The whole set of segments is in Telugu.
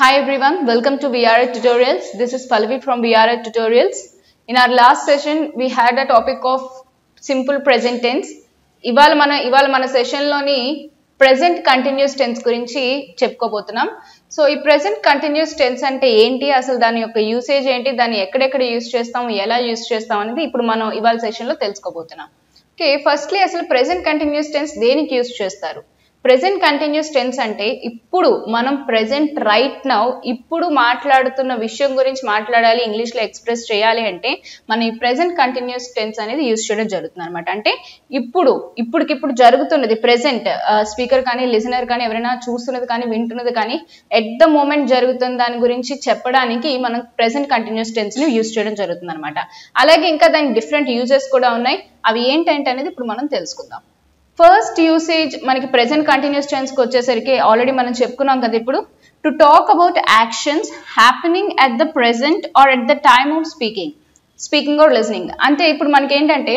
Hi everyone, welcome to VRA Tutorials. This is Pallavi from VRA Tutorials. In our last session, we had a topic of simple present tense. ఇవాళ మన సెషన్లోని ప్రెజెంట్ కంటిన్యూస్ టెన్స్ గురించి చెప్పుకోబోతున్నాం. సో ఈ ప్రెజెంట్ కంటిన్యూస్ టెన్స్ అంటే ఏంటి, అసలు దాని యొక్క యూసేజ్ ఏంటి, దాన్ని ఎక్కడెక్కడ యూజ్ చేస్తాం, ఎలా యూజ్ చేస్తాం అనేది ఇప్పుడు మనం ఇవాళ సెషన్లో తెలుసుకోబోతున్నాం. ఓకే, ఫస్ట్లీ అసలు ప్రెజెంట్ కంటిన్యూస్ టెన్స్ దేనికి యూజ్ చేస్తారు? ప్రెజెంట్ కంటిన్యూస్ టెన్స్ అంటే ఇప్పుడు మనం ప్రెజెంట్ రైట్ నౌ ఇప్పుడు మాట్లాడుతున్న విషయం గురించి మాట్లాడాలి, ఇంగ్లీష్లో ఎక్స్ప్రెస్ చేయాలి అంటే మనం ఈ ప్రెజెంట్ కంటిన్యూస్ టెన్స్ అనేది యూజ్ చేయడం జరుగుతుంది అనమాట. అంటే ఇప్పటికిప్పుడు జరుగుతున్నది ప్రెజెంట్, స్పీకర్ కానీ లిజనర్ కానీ ఎవరైనా చూస్తున్నది కానీ వింటున్నది కానీ ఎట్ ద మూమెంట్ జరుగుతున్న దాని గురించి చెప్పడానికి మనం ప్రెజెంట్ కంటిన్యూస్ టెన్స్ని యూజ్ చేయడం జరుగుతుంది అనమాట. అలాగే ఇంకా దానికి డిఫరెంట్ యూజెస్ కూడా ఉన్నాయి. అవి ఏంటంటే అనేది ఇప్పుడు మనం తెలుసుకుందాం. ఫస్ట్ యూసేజ్ మనకి ప్రెజెంట్ కంటిన్యూస్ టెన్స్కి వచ్చేసరికి ఆల్రెడీ మనం చెప్పుకున్నాం కదా, ఇప్పుడు to talk about actions happening at the present or at the time of speaking or listening. అంటే ఇప్పుడు మనకి ఏంటంటే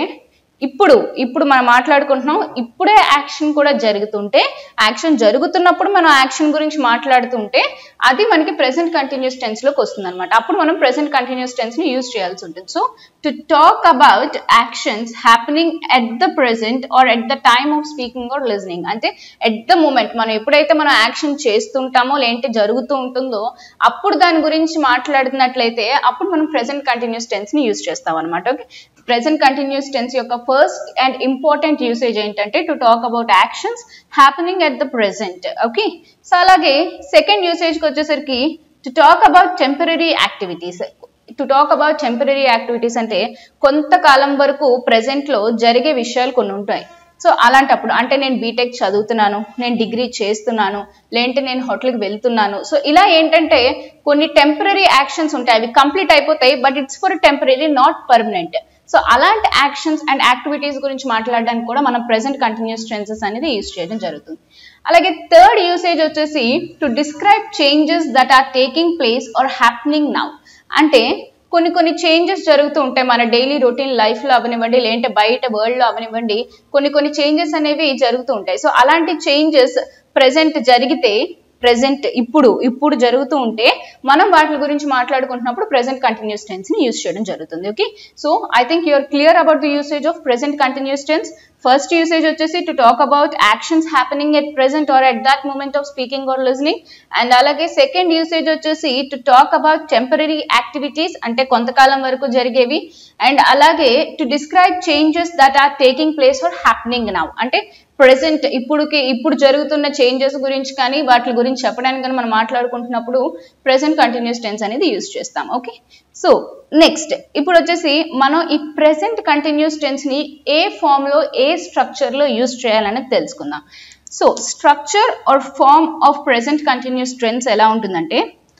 ఇప్పుడు మనం మాట్లాడుకుంటున్నాం, ఇప్పుడే యాక్షన్ కూడా జరుగుతుంటే, యాక్షన్ జరుగుతున్నప్పుడు మనం యాక్షన్ గురించి మాట్లాడుతుంటే అది మనకి ప్రెజెంట్ కంటిన్యూస్ టెన్స్లోకి వస్తుంది అనమాట. అప్పుడు మనం ప్రెజెంట్ కంటిన్యూస్ టెన్స్ని యూజ్ చేయాల్సి ఉంటుంది. So to talk about actions happening at the present or at the time of speaking or listening అంటే ఎట్ ద మూమెంట్ మనం ఎప్పుడైతే మనం యాక్షన్ చేస్తుంటామో లేదంటే జరుగుతూ ఉంటుందో అప్పుడు దాని గురించి మాట్లాడుతున్నట్లయితే అప్పుడు మనం ప్రెజెంట్ కంటిన్యూస్ టెన్స్ని యూజ్ చేస్తాం అనమాట. ఓకే, ప్రెజెంట్ కంటిన్యూస్ టెన్స్ యొక్క ఫస్ట్ అండ్ ఇంపార్టెంట్ యూసేజ్ ఏంటంటే to talk about actions happening at the present. Okay, so అలాగే సెకండ్ యూసేజ్కి వచ్చేసరికి to talk about temporary activities. To talk about temporary activities అంటే కొంతకాలం వరకు ప్రెజెంట్లో జరిగే విషయాలు కొన్ని ఉంటాయి. సో అలాంటప్పుడు అంటే నేను బీటెక్ చదువుతున్నాను, నేను డిగ్రీ చేస్తున్నాను, లేదంటే నేను హోటల్కి వెళ్తున్నాను. సో ఇలా ఏంటంటే కొన్ని టెంపరరీ యాక్షన్స్ ఉంటాయి, అవి కంప్లీట్ అయిపోతాయి, but it's for temporary, not permanent. So అలాంటి యాక్షన్స్ అండ్ యాక్టివిటీస్ గురించి మాట్లాడడానికి కూడా మనం ప్రెజెంట్ కంటిన్యూస్ టెన్సెస్ అనేది యూజ్ చేయడం జరుగుతుంది. అలాగే థర్డ్ యూసేజ్ వచ్చేసి to describe changes that are taking place or happening now. అంటే కొన్ని చేంజెస్ జరుగుతూ ఉంటాయి మన డైలీ రొటీన్ లైఫ్లో అవనివ్వండి, లేదంటే బయట వరల్డ్లో అవనివ్వండి, కొన్ని చేంజెస్ అనేవి జరుగుతూ ఉంటాయి. సో అలాంటి చేంజెస్ ప్రెజెంట్ ఇప్పుడు జరుగుతూ ఉంటే మనం వాటి గురించి మాట్లాడుకుంటున్నప్పుడు ప్రెజెంట్ కంటిన్యూస్ టెన్స్ని యూజ్ చేయడం జరుగుతుంది. Okay, so I think you're clear about the usage of present continuous tense. First usage వచ్చేసి to talk about actions happening at present or at that moment of speaking or listening. And అలాగే సెకండ్ యూసేజ్ వచ్చేసి to talk about temporary activities అంటే కొంతకాలం వరకు జరిగేవి. అండ్ అలాగే to describe changes that are taking place or happening now అంటే ప్రెజెంట్ ఇప్పుడు జరుగుతున్న చేంజెస్ గురించి కానీ వాటి గురించి చెప్పడానికి కానీ మనం మాట్లాడుకుంటున్నప్పుడు ప్రెజెంట్ కంటిన్యూస్ టెన్స్ అనేది యూజ్ చేస్తాం. ఓకే, సో నెక్స్ట్ ఇప్పుడు వచ్చేసి మనం ఈ ప్రెజెంట్ కంటిన్యూస్ టెన్స్ని ఏ ఫామ్లో ఏ స్ట్రక్చర్లో యూజ్ చేయాలనేది తెలుసుకుందాం. So structure or form of present continuous tense ఎలా ఉంటుందంటే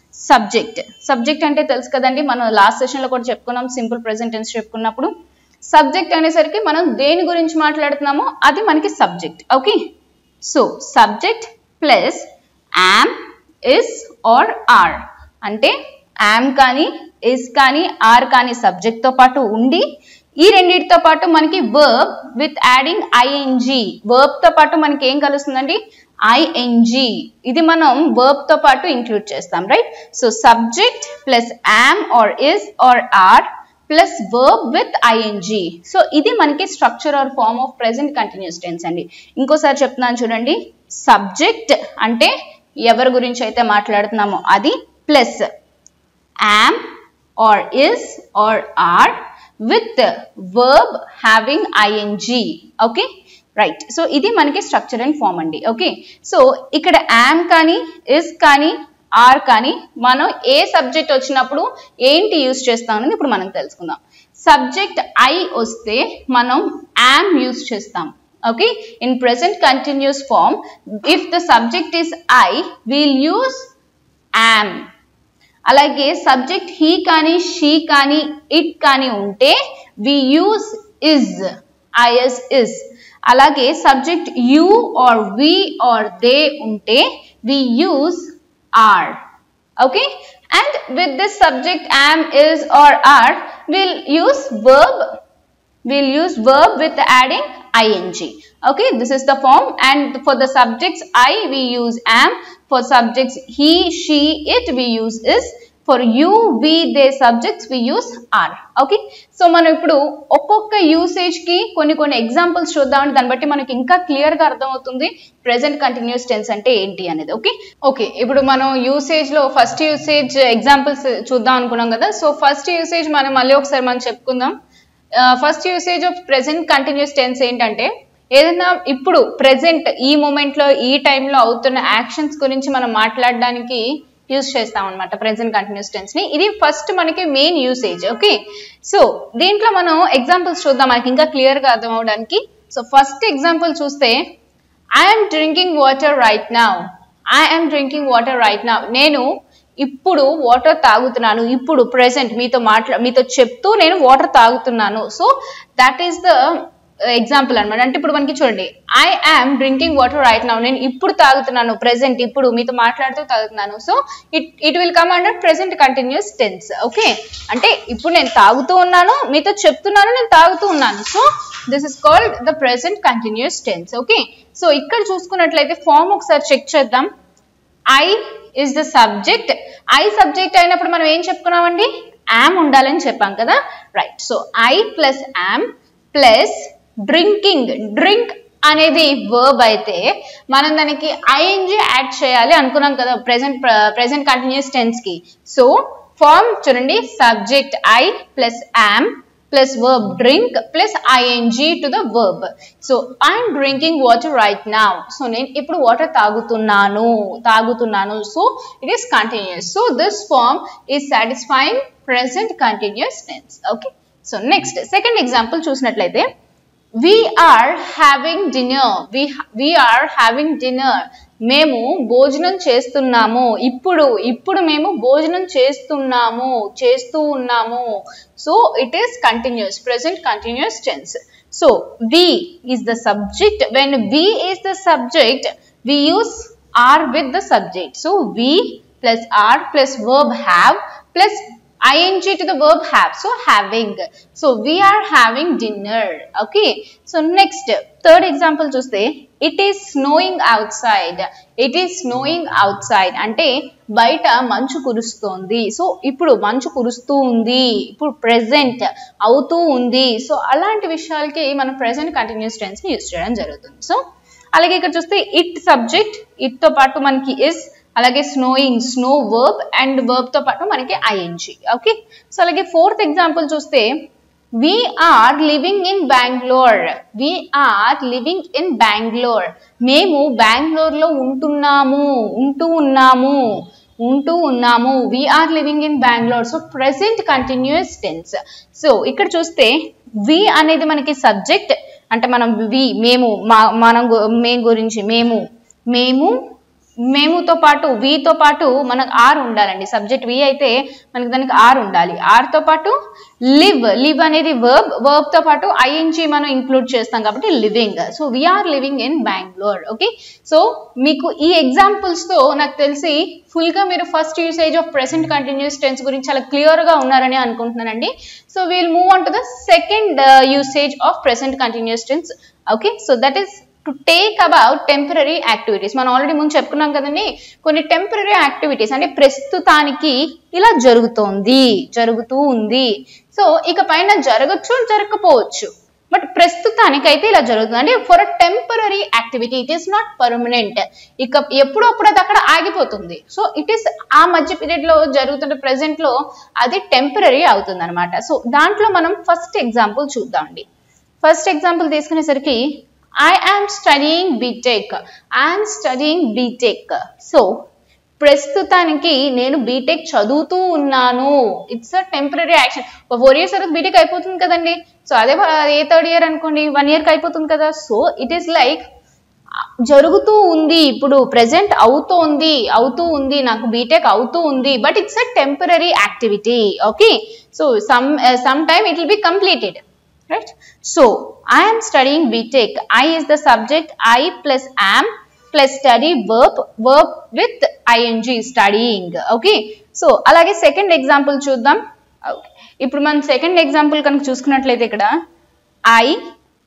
సబ్జెక్ట్ అంటే తెలుసు కదండి, మనం లాస్ట్ సెషన్లో కూడా చెప్పుకున్నాం, సింపుల్ ప్రెజెంట్ టెన్స్ చెప్పుకున్నప్పుడు సబ్జెక్ట్ అనేసరికి మనం దేని గురించి మాట్లాడుతున్నామో అది మనకి subject. Okay, so subject plus am, is are are అంటే యామ్ కానీ ఇస్ కానీ ఆర్ కానీ సబ్జెక్ట్తో పాటు ఉండి ఈ రెండింటితో పాటు మనకి వర్బ్ విత్ యాడింగ్ ఐఎన్జీ, వర్బ్తో పాటు మనకి ఏం కలుస్తుందండి, ఐఎన్జీ. ఇది మనం వర్బ్తో పాటు ఇంక్లూడ్ చేస్తాం, right? So subject plus am are is are are plus verb with ING. So ఇది మనకి structure or form of present continuous tense అండి. ఇంకోసారి చెప్తున్నాను చూడండి, సబ్జెక్ట్ అంటే ఎవరి గురించి అయితే మాట్లాడుతున్నామో అది, plus am are is are are with verb having ING. Okay, right. So ఇది మనకి స్ట్రక్చర్ అండ్ ఫార్మ్ అండి. ఓకే, సో ఇక్కడ యామ్ కానీ ఇస్ కానీ ఆర్ కానీ మనం ఏ సబ్జెక్ట్ వచ్చినప్పుడు ఏంటి యూజ్ చేస్తాం అనేది ఇప్పుడు మనం తెలుసుకుందాం. సబ్జెక్ట్ ఐ వస్తే మనం యామ్ యూజ్ చేస్తాం. Okay, in present continuous form if the subject is I will use am. అలాగే సబ్జెక్ట్ హీ కానీ షీ కానీ ఇట్ కానీ ఉంటే we use is, IS is. అలాగే subject you are we are they ఉంటే we use are. Okay, and with this subject am, is or are we'll use verb with adding ing. Okay, this is the form, and for the subjects I we use am, for subjects he, she, it we use is, for you, we, they subjects we use are. Okay, so మనం ఇప్పుడు ఒక్కొక్క యూసేజ్ కి కొన్ని ఎగ్జాంపుల్స్ చూద్దామండి. దాన్ని బట్టి మనకి ఇంకా క్లియర్ గా అర్థమవుతుంది ప్రెసెంట్ కంటిన్యూస్ టెన్స్ అంటే ఏంటి అనేది. ఓకే ఇప్పుడు మనం యూసేజ్ లో ఫస్ట్ యూసేజ్ ఎగ్జాంపుల్స్ చూద్దాం అనుకున్నాం కదా. సో ఫస్ట్ యూసేజ్ మనం మళ్ళీ ఒకసారి మనం చెప్పుకుందాం. First usage of present continuous tense ఏంటంటే, ఏదైనా ఇప్పుడు ప్రెసెంట్ ఈ మూమెంట్ లో ఈ టైంలో అవుతున్న యాక్షన్స్ గురించి మనం మాట్లాడడానికి యూజ్ చేస్తాం అనమాట ప్రెసెంట్ కంటిన్యూస్ టెన్స్ ని. ఇది ఫస్ట్ మనకి మెయిన్ యూసేజ్. ఓకే, సో దీంట్లో మనం ఎగ్జాంపుల్స్ చూద్దాం మనకి ఇంకా క్లియర్ గా అర్థం అవడానికి. సో ఫస్ట్ ఎగ్జాంపుల్ చూస్తే, I'm drinking water right now. I'm drinking water right now. నేను ఇప్పుడు వాటర్ తాగుతున్నాను. ఇప్పుడు ప్రెసెంట్ మీతో చెప్తూ నేను వాటర్ తాగుతున్నాను. So that is the example అనమాట. అంటే ఇప్పుడు మనకి చూడండి, I am drinking water right now. నేను ఇప్పుడు తాగుతున్నాను, ప్రెసెంట్ ఇప్పుడు మీతో మాట్లాడుతూ తాగుతున్నాను. So it will come under present continuous tense. Okay, అంటే ఇప్పుడు నేను తాగుతూ ఉన్నాను, మీతో చెప్తున్నాను, నేను తాగుతూ ఉన్నాను. So this is called the present continuous tense. Okay, so ఇక్కడ చూసుకున్నట్లయితే ఫామ్ ఒకసారి చెక్ చేద్దాం. I is the subject. I subject అయినప్పుడు మనం ఏం చెప్పుకున్నామండి, యామ్ ఉండాలని చెప్పాం కదా. Right, so I plus am plus drinking. Drink అనేది వర్బ్ అయితే మనం దానికి ఐఎన్జి యాడ్ చేయాలి అనుకున్నాం కదా ప్రెసెంట్ కంటిన్యూస్ టెన్స్ కి. సో ఫార్మ్ చూడండి, subject I plus am plus verb drink plus ING to the verb. So I'm drinking water right now. So నేను ఇప్పుడు వాటర్ తాగుతున్నాను. So it is continuous. So this form is satisfying present continuous tense. Okay, so next second example చూసినట్లయితే, we are having dinner. We are having dinner. మేము భోజనం చేస్తున్నాము. ఇప్పుడు మేము భోజనం చేస్తూ ఉన్నాము. So it is continuous, present continuous tense. So we is the subject. When we is the subject, we use are with the subject. So we plus are plus verb have plus ing to the verb have. So having. So we are having dinner. Okay, so next third example చూస్తే, it is snowing outside. It is snowing outside అంటే బయట మంచు కురుస్తోంది. సో ఇప్పుడు మంచు కురుస్తూ ఉంది, ఇప్పుడు ప్రెసెంట్ అవుతూ ఉంది. సో అలాంటి విషయాలకి మనం ప్రెసెంట్ కంటిన్యూస్ టెన్స్ ని యూజ్ చేయడం జరుగుతుంది. సో అలాగే ఇక్కడ చూస్తే ఇట్ సబ్జెక్ట్, ఇట్ తో పాటు మనకి ఇస్, అలాగే snowing snow verb and verb తో పాటు మనకి ఐఎన్జి. ఓకే, సో అలాగే ఫోర్త్ ఎగ్జాంపుల్ చూస్తే, we are living in Bangalore. We are living in Bangalore. మేము బెంగళూరు లో ఉంటూ ఉన్నాము. We are living in Bangalore. So present continuous tense. So ఇక్కడ చూస్తే we అనేది మనకి సబ్జెక్ట్, అంటే మనం మేము గురించి మేముతో పాటు వీతో పాటు మనకు ఆర్ ఉండాలండి. సబ్జెక్ట్ వి అయితే మనకి దానికి ఆర్ ఉండాలి. ఆర్ తో పాటు లివ్ అనేది వర్బ్ తో పాటు ఐఎన్జి మనం ఇంక్లూడ్ చేస్తాం కాబట్టి living. So we're living in Bengaluru. Okay, so మీకు ఈ ఎగ్జాంపుల్స్ తో నాకు తెలిసి ఫుల్ గా మీరు first usage of present continuous tense గురించి చాలా క్లియర్ గా ఉన్నారని అనుకుంటున్నానండి. So we'll move on to the second usage of present continuous tense. Okay, so that is to take about temporary activities. మనం ఆల్రెడీ ముందు చెప్పుకున్నాం కదండి, కొన్ని టెంపరరీ యాక్టివిటీస్ అంటే ప్రస్తుతానికి ఇలా జరుగుతూ ఉంది. సో ఇక పైన జరగచ్చు, జరగకపోవచ్చు, బట్ ప్రస్తుతానికి అయితే ఇలా జరుగుతుంది. అంటే for a temporary activity, it is not permanent. ఇక ఎప్పుడప్పుడు అది అక్కడ ఆగిపోతుంది. సో ఇట్ ఈస్ ఆ మధ్య పీరియడ్ లో జరుగుతున్న ప్రెసెంట్ లో అది టెంపరరీ అవుతుంది అనమాట. సో దాంట్లో మనం ఫస్ట్ ఎగ్జాంపుల్ చూద్దామండి. ఫస్ట్ ఎగ్జాంపుల్ తీసుకునేసరికి, I am studying BTech. I am studying BTech. So ప్రస్తుతానికి నేను బీటెక్ చదువుతూ ఉన్నాను. It's a temporary action. 4 years తర్వాత బీటెక్ అయిపోతుంది కదండి. సో అదే ఏ థర్డ్ ఇయర్ అనుకోండి, 1 year కి అయిపోతుంది కదా. సో ఇట్ ఈస్ లైక్ జరుగుతూ ఉంది, ఇప్పుడు ప్రెసెంట్ అవుతూ ఉంది, నాకు బీటెక్ అవుతూ ఉంది, but it's a temporary activity. Okay, so some time it will be completed. Right? So I am studying BTech. I is the subject. I plus am plus study verb with ing, studying. Okay, so అలాగే సెకండ్ ఎగ్జాంపుల్ చూద్దాం. ఇప్పుడు మనం సెకండ్ ఎగ్జాంపుల్ కనుక చూసుకున్నట్లయితే ఇక్కడ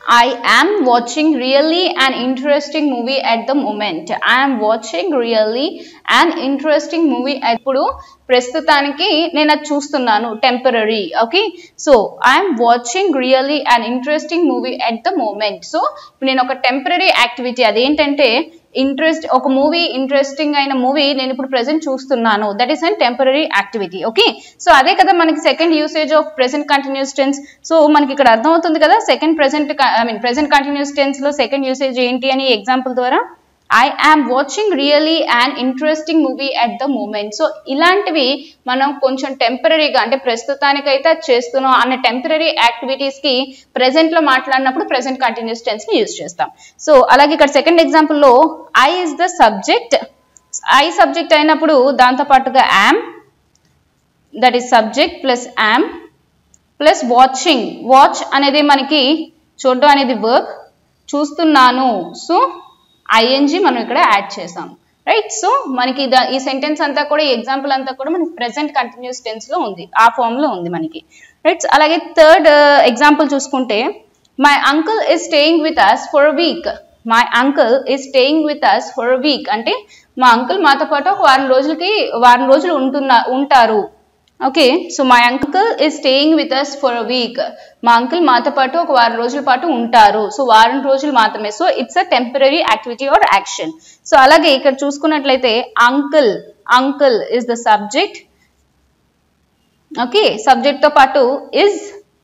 I am watching really an interesting movie at the moment. I am watching really an interesting movie at ఇప్పుడు ప్రస్తుతానికి నేను అది చూస్తున్నాను temporary okay so I'm watching really an interesting movie at the moment so ఇప్పుడు నేను ఒక టెంపరరీ యాక్టివిటీ అదేంటంటే ఇంట్రెస్ట్ ఒక మూవీ ఇంట్రెస్టింగ్ అయిన మూవీ నేను ఇప్పుడు ప్రెసెంట్ చూస్తున్నాను that is an temporary activity okay so అదే కదా మనకి second usage of present continuous tense so మనకి ఇక్కడ అర్థమవుతుంది కదా సెకండ్ ప్రెసెంట్ కంటిన్యూస్ టెన్స్ లో సెకండ్ యూసేజ్ ఏంటి అని ఎగ్జాంపుల్ ద్వారా I am watching really an interesting movie at the moment. So ఇలాంటివి మనం కొంచెం టెంపరరీగా అంటే ప్రస్తుతానికైతే చేస్తున్నాం అన్న టెంపరరీ యాక్టివిటీస్ కి ప్రెసెంట్ లో మాట్లాడినప్పుడు ప్రెసెంట్ కంటిన్యూస్ టెన్స్ ని యూజ్ చేస్తాం సో అలాగే ఇక్కడ సెకండ్ ఎగ్జాంపుల్ లో I is the subject I subject అయినప్పుడు దాంతో పాటుగా am that is subject plus am plus watching watch అనేది మనకి చూడడం అనేది వర్బ్ చూస్తున్నాను సో ing మనం ఇక్కడ యాడ్ చేసాం రైట్ సో మనకి ఈ సెంటెన్స్ అంతా కూడా ఈ ఎగ్జాంపుల్ అంతా కూడా మనకి ప్రెసెంట్ కంటిన్యూస్ టెన్స్ లో ఉంది ఆ ఫామ్ లో ఉంది మనకి రైట్ అలాగే థర్డ్ ఎగ్జాంపుల్ చూసుకుంటే my uncle is staying with us for a week my uncle is staying with us for a week అంటే మా అంకుల్ మాతో పాటు ఒక వారం రోజులు ఉంటారు okay so my uncle is staying with us for a week మా అంకుల్ మాతో పాటు ఒక వారం రోజుల పాటు ఉంటారు సో వారం రోజులు మాత్రమే so it's a temporary activity or action so అలాగే ఇక్కడ చూసుకున్నట్లయితే uncle is the subject okay subject తో పాటు ఇస్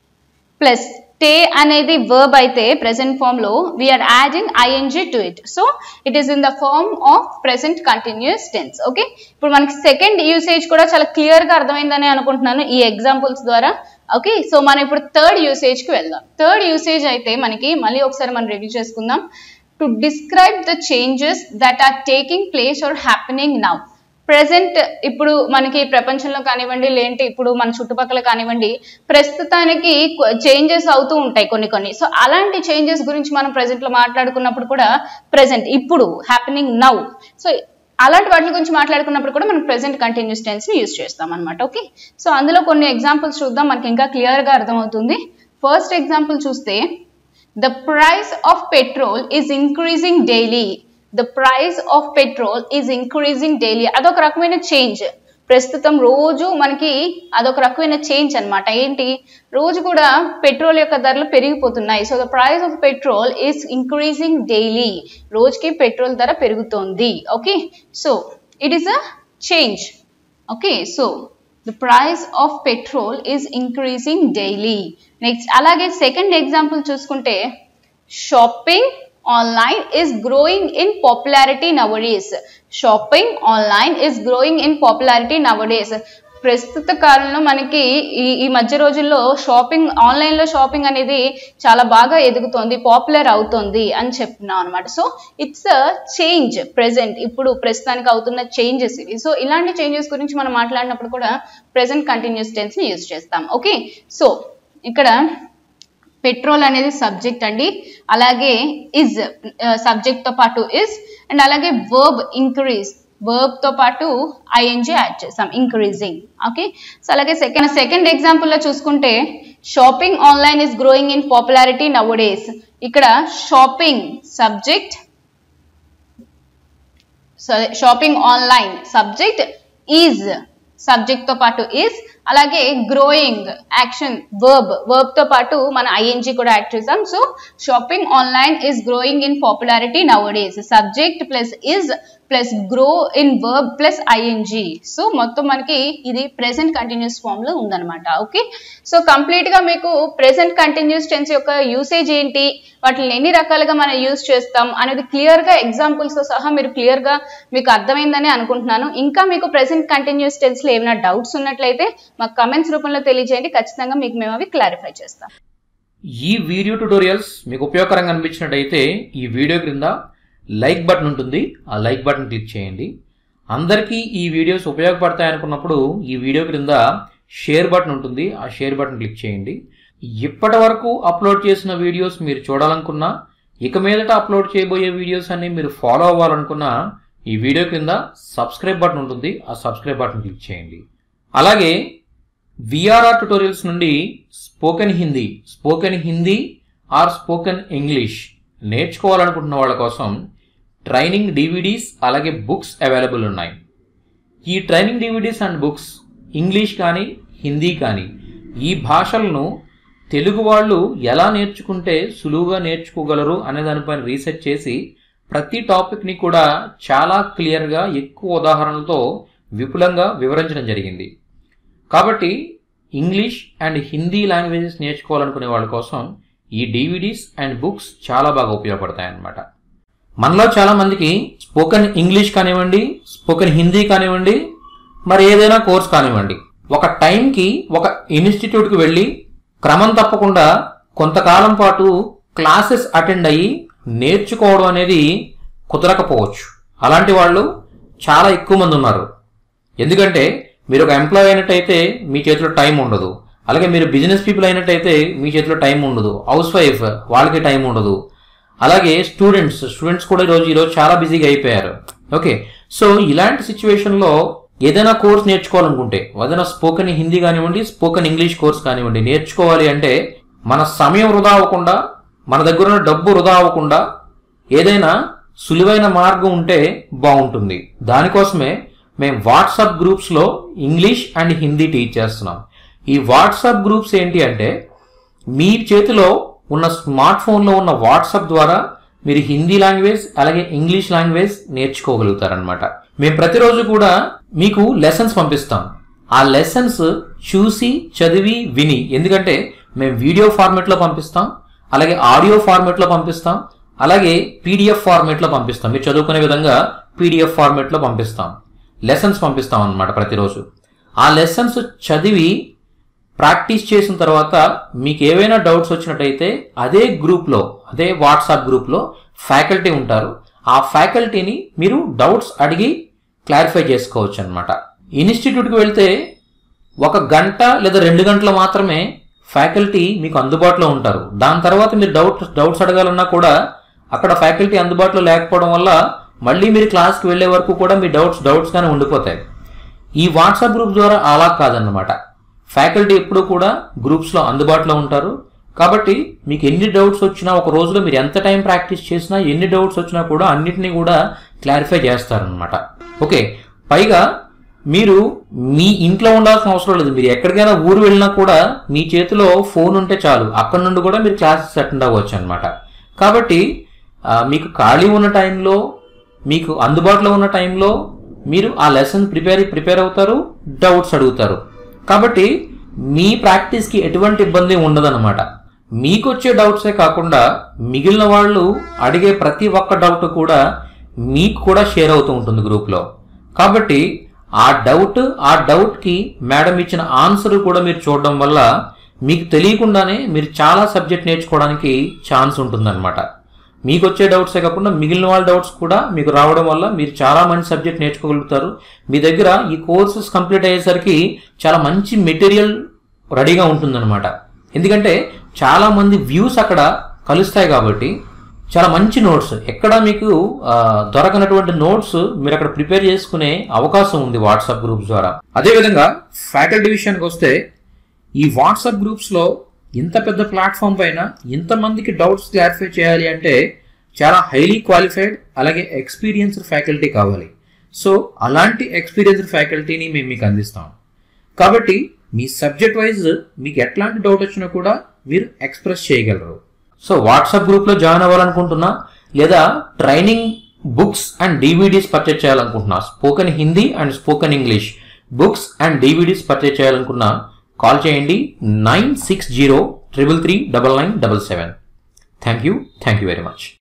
ప్లస్ స్టే అనేది వర్బ్ అయితే ప్రెసెంట్ ఫామ్ లో we're adding ing to it so it is in the form of present continuous tense okay ఇప్పుడు మనకి సెకండ్ యూసేజ్ కూడా చాలా క్లియర్ గా అర్థమైందని అనుకుంటున్నాను ఈ ఎగ్జాంపుల్స్ ద్వారా ఓకే సో మనం ఇప్పుడు థర్డ్ యూసేజ్ కి వెళ్దాం థర్డ్ యూసేజ్ అయితే మనకి మళ్ళీ ఒకసారి మనం రివ్యూ చేసుకుందాం to describe the changes that are taking place or happening now present ఇప్పుడు మనకి ప్రపంచంలో కానివ్వండి లేంటే ఇప్పుడు మన చుట్టుపక్కల కానివ్వండి ప్రస్తుతానికి చేంజెస్ అవుతూ ఉంటాయి కొన్ని సో అలాంటి చేంజెస్ గురించి మనం ప్రెసెంట్ లో మాట్లాడుకున్నప్పుడు కూడా ప్రెసెంట్ ఇప్పుడు హ్యాపెనింగ్ నౌ సో అలాంటి వాటి గురించి మాట్లాడుకున్నప్పుడు కూడా మనం ప్రెసెంట్ కంటిన్యూస్ టెన్స్ ని యూజ్ చేస్తాం అనమాట ఓకే సో అందులో కొన్ని ఎగ్జాంపుల్స్ చూద్దాం మనకి ఇంకా క్లియర్ గా అర్థమవుతుంది ఫస్ట్ ఎగ్జాంపుల్ చూస్తే the price of petrol is increasing daily the price of petrol is increasing daily అదొక రకమైన చేంజ్ ప్రస్తుతం రోజు మనకి అదొక రకమైన చేంజ్ అన్నమాట ఏంటి రోజు కూడా పెట్రోల్ యొక్క ధరలు పెరిగిపోతున్నాయి so the price of petrol is increasing daily రోజుకి పెట్రోల్ ధర పెరుగుతోంది okay so it is a change okay so the price of petrol is increasing daily next అలాగే సెకండ్ ఎగ్జాంపుల్ చూసుకుంటే shopping online is growing in popularity nowadays shopping online is growing in popularity nowadays ప్రస్తుత కాలంలో మనకి ఈ మధ్య రోజుల్లో షాపింగ్ ఆన్లైన్ లో షాపింగ్ అనేది చాలా బాగా ఎదుగుతోంది పాపులర్ అవుతోంది అని చెప్తున్నాం అనమాట so it's a change present ఇప్పుడు ప్రస్తుతానికి అవుతున్న చేంజెస్ ఇవి సో ఇలాంటి చేంజెస్ గురించి మనం మాట్లాడినప్పుడు కూడా ప్రెసెంట్ కంటిన్యూస్ టెన్స్ ని యూజ్ చేస్తాం ఓకే సో ఇక్కడ పెట్రోల్ అనేది సబ్జెక్ట్ అండి అలాగే ఇస్ సబ్జెక్ట్ తో పాటు ఇస్ అండ్ అలాగే వర్బ్ ఇంక్రీజ్ వర్బ్ తో పాటు ing యాడ్ చేసాం ఇంక్రీజింగ్ ఓకే సో అలాగే సెకండ్ ఎగ్జాంపుల్ లో చూసుకుంటే shopping online is growing in popularity nowadays ఇక్కడ shopping subject shopping online subject is subject తో పాటు ఈజ్ అలాగే గ్రోయింగ్ యాక్షన్ వర్బ్ తో పాటు మన ing కూడా యాడ్ చేసాం so shopping online is growing in popularity nowadays subject plus is plus grow in verb plus ing so మొత్తం మనకి ఇది ప్రెసెంట్ కంటిన్యూస్ ఫామ్ లో ఉందన్నమాట ఓకే సో కంప్లీట్ గా మీకు ప్రెసెంట్ కంటిన్యూస్ టెన్స్ యొక్క యూసేజ్ ఏంటి వాటిని ఎన్ని రకాలుగా మనం యూజ్ చేస్తాం అనేది క్లియర్ గా ఎగ్జాంపుల్స్ తో సహా మీరు క్లియర్ గా మీకు అర్థమైందని అనుకుంటున్నాను ఇంకా మీకు ప్రెసెంట్ కంటిన్యూస్ టెన్స్ లో ఏమైనా డౌట్స్ ఉన్నట్లయితే మాకు కమెంట్స్ రూపంలో తెలియజేయండి ఖచ్చితంగా మీకు మేము అవి క్లారిఫై చేస్తాం ఈ వీడియో ట్యుటోరియల్స్ మీకు ఉపయోగకరంగా అనిపించినట్టయితే ఈ వీడియో క్రింద లైక్ బటన్ ఉంటుంది ఆ లైక్ బటన్ క్లిక్ చేయండి అందరికీ ఈ వీడియోస్ ఉపయోగపడతాయి అనుకున్నప్పుడు ఈ వీడియో క్రింద షేర్ బటన్ ఉంటుంది ఆ షేర్ బటన్ క్లిక్ చేయండి ఇప్పటి వరకు అప్లోడ్ చేసిన వీడియోస్ మీరు చూడాలనుకున్నా ఇక మీదట అప్లోడ్ చేయబోయే వీడియోస్ అన్ని మీరు ఫాలో అవ్వాలనుకున్నా ఈ వీడియో క్రింద సబ్స్క్రైబ్ బటన్ ఉంటుంది ఆ సబ్స్క్రైబ్ బటన్ క్లిక్ చేయండి అలాగే విఆర్ఆర్ ట్యుటోరియల్స్ నుండి spoken Hindi or spoken English నేర్చుకోవాలనుకుంటున్న వాళ్ళ కోసం ట్రైనింగ్ డివిడీస్ అలాగే బుక్స్ అవైలబుల్ ఉన్నాయి. ఈ training DVDs and books English కానీ హిందీ కానీ ఈ భాషలను తెలుగు వాళ్ళు ఎలా నేర్చుకుంటే సులువుగా నేర్చుకోగలరు అనే దానిపైన రీసెర్చ్ చేసి ప్రతి టాపిక్ని కూడా చాలా క్లియర్గా ఎక్కువ ఉదాహరణలతో విపులంగా వివరించడం జరిగింది. కాబట్టి ఇంగ్లీష్ అండ్ హిందీ లాంగ్వేజెస్ నేర్చుకోవాలనుకునే వాళ్ళ కోసం ఈ డివిడీస్ అండ్ బుక్స్ చాలా బాగా ఉపయోగపడతాయి అన్నమాట. మనలో చాలామందికి స్పోకెన్ ఇంగ్లీష్ కానివ్వండి, స్పోకెన్ హిందీ కానివ్వండి, మరి ఏదైనా కోర్స్ కానివ్వండి, ఒక టైంకి ఒక ఇన్స్టిట్యూట్కి వెళ్ళి క్రమం తప్పకుండా కొంతకాలం పాటు క్లాసెస్ అటెండ్ అయ్యి నేర్చుకోవడం అనేది కుదరకపోవచ్చు. అలాంటి వాళ్ళు చాలా ఎక్కువ మంది ఉన్నారు. ఎందుకంటే మీరు ఒక ఎంప్లాయ్ అయినట్టయితే మీ చేతిలో టైం ఉండదు, అలాగే మీరు బిజినెస్ పీపుల్ అయినట్టయితే మీ చేతిలో టైం ఉండదు, హౌస్ వైఫ్ వాళ్ళకి టైం ఉండదు, అలాగే స్టూడెంట్స్ కూడా ఈరోజు చాలా బిజీగా అయిపోయారు. ఓకే, సో ఇలాంటి సిచ్యువేషన్లో ఏదైనా కోర్స్ నేర్చుకోవాలనుకుంటే, ఏదైనా స్పోకెన్ హిందీ కానివ్వండి, స్పోకెన్ ఇంగ్లీష్ కోర్స్ కానివ్వండి నేర్చుకోవాలి అంటే మన సమయం వృధా అవ్వకుండా, మన దగ్గర ఉన్న డబ్బు వృధా అవ్వకుండా ఏదైనా సులువైన మార్గం ఉంటే బాగుంటుంది. దానికోసమే మేము వాట్సాప్ గ్రూప్స్లో ఇంగ్లీష్ అండ్ హిందీ టీచ్ చేస్తున్నాం. ఈ వాట్సాప్ గ్రూప్స్ ఏంటి అంటే మీ చేతిలో ఉన్న స్మార్ట్ ఫోన్లో ఉన్న వాట్సాప్ ద్వారా మీరు హిందీ లాంగ్వేజ్ అలాగే ఇంగ్లీష్ లాంగ్వేజ్ నేర్చుకోగలుగుతారనమాట. మేము ప్రతిరోజు కూడా మీకు లెసన్స్ పంపిస్తాం. ఆ లెసన్స్ చూసి చదివి విని, ఎందుకంటే మేము వీడియో ఫార్మేట్లో పంపిస్తాం, అలాగే ఆడియో ఫార్మేట్లో పంపిస్తాం, అలాగే పీడిఎఫ్ ఫార్మేట్లో పంపిస్తాం. మీరు చదువుకునే విధంగా పీడిఎఫ్ ఫార్మేట్లో పంపిస్తాం, లెసన్స్ పంపిస్తాం అన్నమాట ప్రతిరోజు. ఆ లెసన్స్ చదివి ప్రాక్టీస్ చేసిన తర్వాత మీకు ఏవైనా డౌట్స్ వచ్చినట్టయితే అదే గ్రూప్లో, అదే వాట్సాప్ గ్రూప్లో ఫ్యాకల్టీ ఉంటారు. ఆ ఫ్యాకల్టీని మీరు డౌట్స్ అడిగి క్లారిఫై చేసుకోవచ్చు అనమాట. ఇన్స్టిట్యూట్కి వెళ్తే 1 గంట లేదా 2 గంటలు మాత్రమే ఫ్యాకల్టీ మీకు అందుబాటులో ఉంటారు. దాని తర్వాత మీరు డౌట్స్ అడగాలన్నా కూడా అక్కడ ఫ్యాకల్టీ అందుబాటులో లేకపోవడం వల్ల మళ్ళీ మీరు క్లాస్కి వెళ్ళే వరకు కూడా మీ డౌట్స్గానే ఉండిపోతాయి. ఈ వాట్సాప్ గ్రూప్ ద్వారా అలా కాదన్నమాట. ఫ్యాకల్టీ ఎప్పుడు కూడా గ్రూప్స్లో అందుబాటులో ఉంటారు. కాబట్టి మీకు ఎన్ని డౌట్స్ వచ్చినా, ఒక రోజులో మీరు ఎంత టైం ప్రాక్టీస్ చేసినా, ఎన్ని డౌట్స్ వచ్చినా కూడా అన్నిటినీ కూడా క్లారిఫై చేస్తారనమాట. ఓకే, పైగా మీరు మీ ఇంట్లో ఉండాల్సిన అవసరం లేదు. మీరు ఎక్కడికైనా ఊరు వెళ్ళినా కూడా మీ చేతిలో ఫోన్ ఉంటే చాలు, అక్కడ నుండి కూడా మీరు క్లాసెస్ అటెండ్ అవ్వచ్చు అనమాట. కాబట్టి మీకు ఖాళీ ఉన్న టైంలో, మీకు అందుబాటులో ఉన్న టైంలో మీరు ఆ లెసన్ ప్రిపేర్ అవుతారు, డౌట్స్ అడుగుతారు. కాబట్టి మీ ప్రాక్టీస్కి ఎటువంటి ఇబ్బంది ఉండదన్నమాట. మీకు వచ్చే డౌట్సే కాకుండా మిగిలిన వాళ్ళు అడిగే ప్రతి ఒక్క డౌట్ కూడా మీకు కూడా షేర్ అవుతూ ఉంటుంది గ్రూప్లో. కాబట్టి ఆ డౌట్కి మేడం ఇచ్చిన ఆన్సర్ కూడా మీరు చూడడం వల్ల మీకు తెలియకుండానే మీరు చాలా సబ్జెక్ట్ నేర్చుకోవడానికి ఛాన్స్ ఉంటుందన్నమాట. మీకు వచ్చే డౌట్సే కాకుండా మిగిలిన వాళ్ళ డౌట్స్ కూడా మీకు రావడం వల్ల మీరు చాలా మంచి సబ్జెక్ట్ నేర్చుకోగలుగుతారు. మీ దగ్గర ఈ కోర్సెస్ కంప్లీట్ అయ్యేసరికి చాలా మంచి మెటీరియల్ రెడీగా ఉంటుందన్నమాట. ఎందుకంటే చాలా మంది వ్యూస్ అక్కడ కలుస్తాయి కాబట్టి చాలా మంచి నోట్స్, ఎక్కడ మీకు దొరకనటువంటి నోట్స్ మీరు అక్కడ ప్రిపేర్ చేసుకునే అవకాశం ఉంది వాట్సాప్ గ్రూప్స్ ద్వారా. అదేవిధంగా ఫ్యాకల్టీ విషయానికి వస్తే ఈ వాట్సాప్ గ్రూప్స్లో ఇంత పెద్ద ప్లాట్ఫామ్ పైన ఇంతమందికి డౌట్స్ క్లారిఫై చేయాలి అంటే చాలా హైలీ క్వాలిఫైడ్ అలాగే ఎక్స్పీరియన్స్డ్ ఫ్యాకల్టీ కావాలి. సో అలాంటి ఎక్స్పీరియన్స్డ్ ఫ్యాకల్టీని మేము మీకు అందిస్తాం. కాబట్టి మీ సబ్జెక్ట్ వైజ్ మీకు ఎట్లాంటి డౌట్ వచ్చినా కూడా మీరు ఎక్స్ప్రెస్ చేయగలరు. సో వాట్సాప్ గ్రూప్లో జాయిన్ అవ్వాలనుకుంటున్నా, లేదా training books and DVDs purchase చేయాలనుకుంటున్నా, spoken Hindi and spoken English books and DVDs purchase చేయాలనుకున్నా కాల్ చేయండి 9603339977. Thank you very much.